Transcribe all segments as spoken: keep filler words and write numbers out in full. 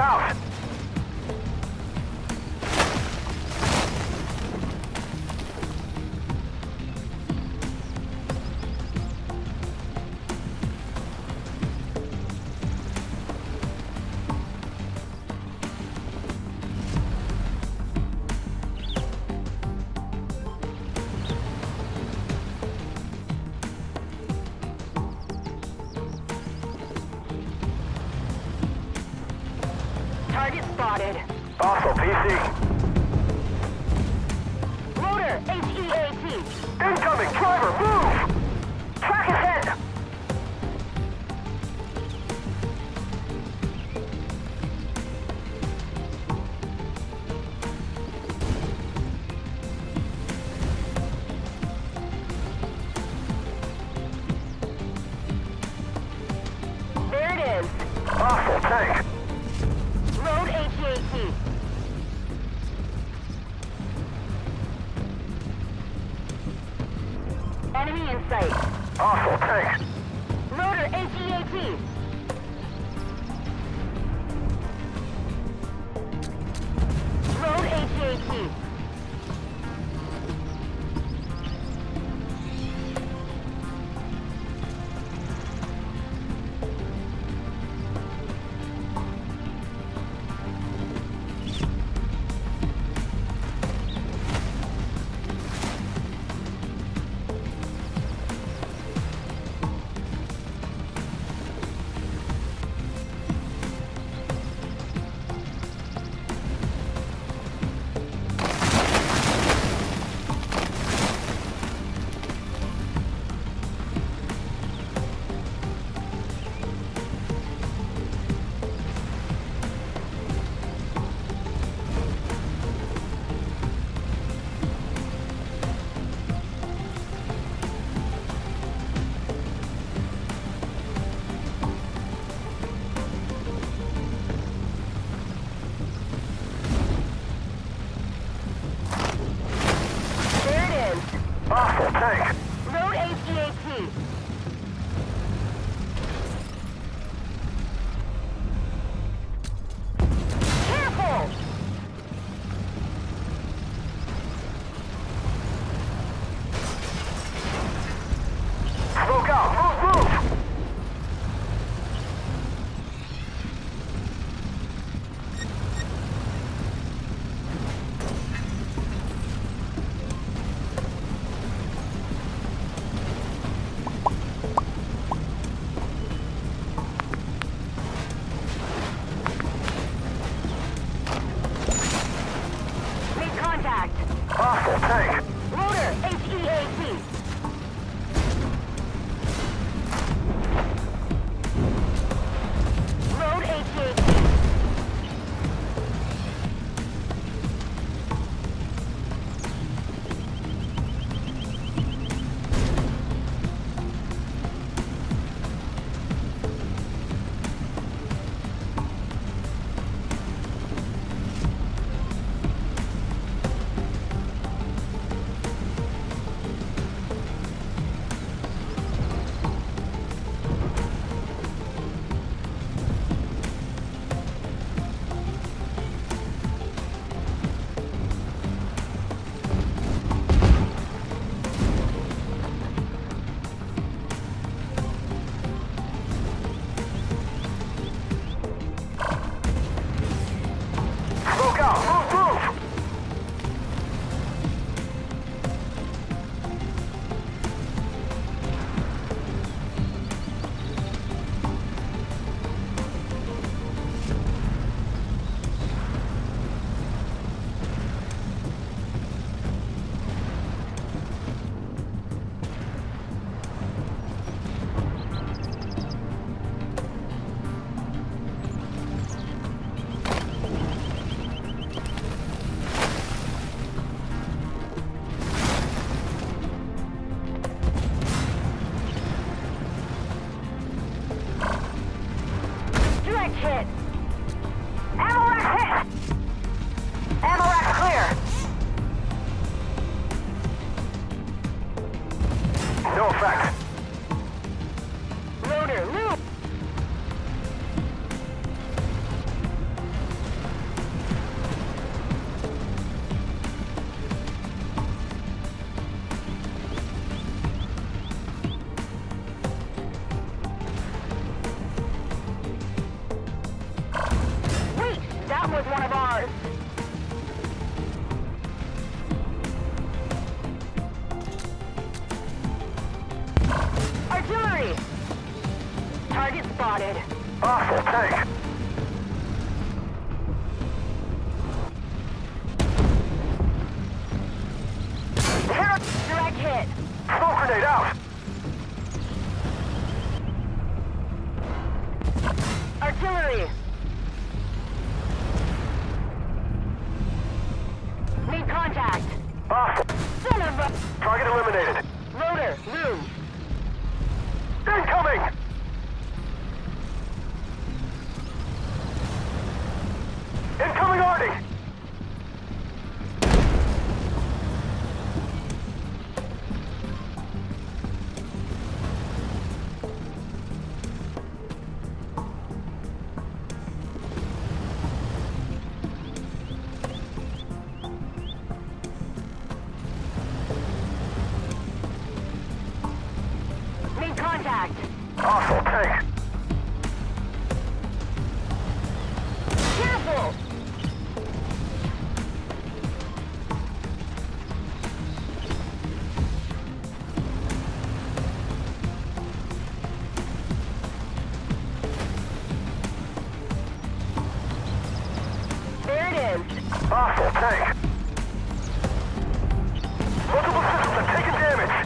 out! Target spotted. Hostile P C. Loader, H E A T. Incoming! Driver, move! Track ahead! There it is. Hostile tank. Road H E A T. Enemy in sight. Hostile tank. Loader H E A T. Road H E A T. Hostile tank. Road H E A T. Careful! Smoke out! Move, move! spotted. Hostile tank. Hit! Direct hit. Smoke grenade out! Artillery. Need contact. Hostile. Son of a... Target eliminated. Rotor, room. Incoming! Incoming Artie! Need contact. Hostile tank. Careful. There it is. Hostile tank. Multiple systems have taken damage.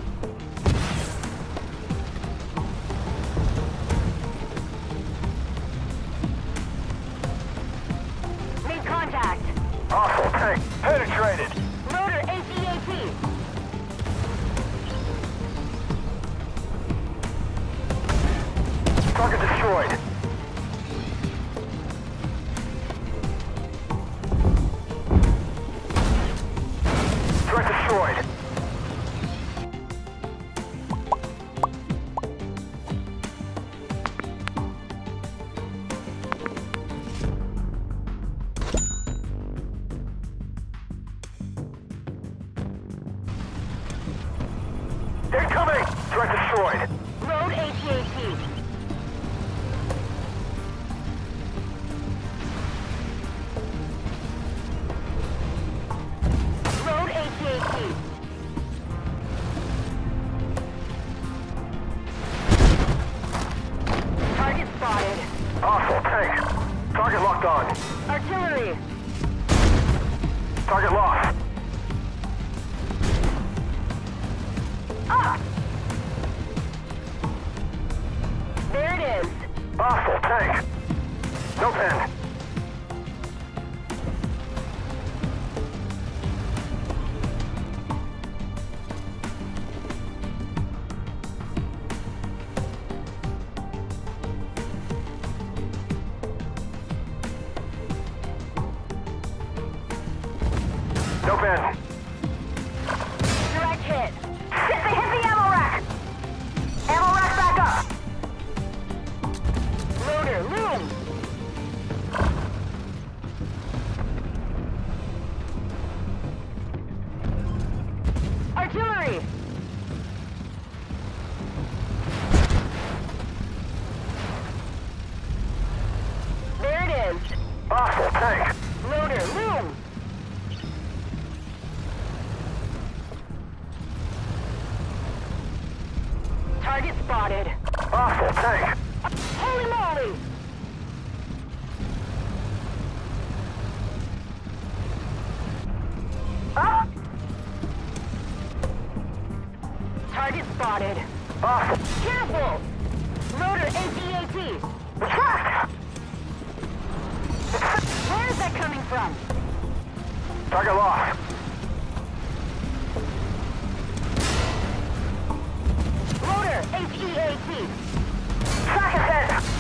Need contact. Hostile tank. Penetrated. Rotor A T A T. Target destroyed. Threat destroyed. Incoming! Threat destroyed. Road A T A T. Road A T A T. Target spotted. Hostile tank. Target locked on. Artillery. Target lost. Up. There it is. Hostile tank. No pen. No pen. Direct hit. Hit the, hit the ammo rack! Ammo rack back up! Rotor, room. Artillery. There it is. Hostile tank. Rotor, room. Target spotted. Hostile tank. Holy moly! Ah! Target spotted. Hostile. Careful! Rotor A T A T. Retract! Where is that coming from? Target lost. Rotor A T A T. Track ahead!